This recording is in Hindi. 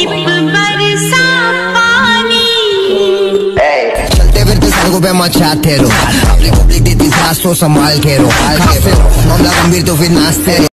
चलते फिरते सड़कों पे मचाते रहो, अपनी पब्लिक देती सास तो संभाल के रहो, मामला गंभीर तो फिर नाचते रहो।